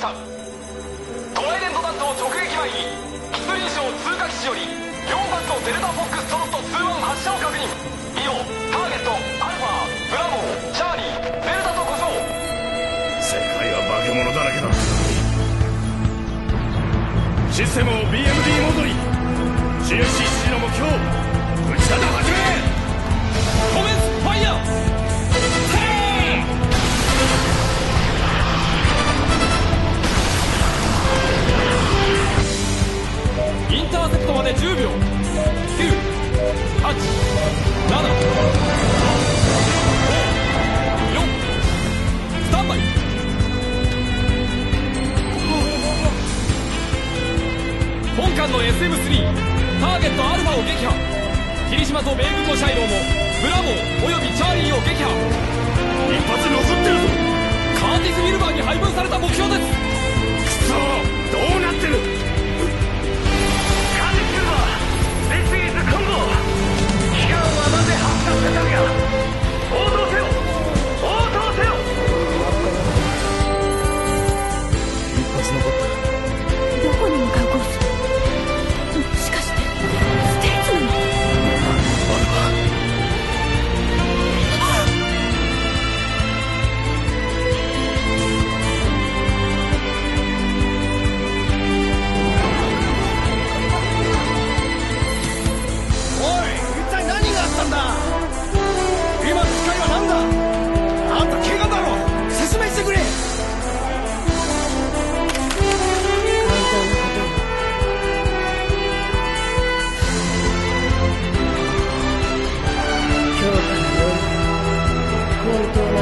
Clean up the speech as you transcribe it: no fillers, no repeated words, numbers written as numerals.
した。トライデント弾頭直撃前に出輪礁通過基地より4発のデルタフォックストロット21発射を確認。以後ターゲットアルファブラボーチャーリーデルタと故障。 世界は化け物だらけだ。システムを BMD モードに。 CFC7 の目標撃ち方始め。コメンスファイヤー。インターセプトまで10秒。9、8、7、5、4、スタンバイ。本艦の SM3 ターゲットアルファを撃破。霧島と米軍のシャイローもブラボーおよびチャーリーを撃破。一発残ってるぞ。カーティス・ウィルバーに配分された目標です。くそー、どうなってる。 本当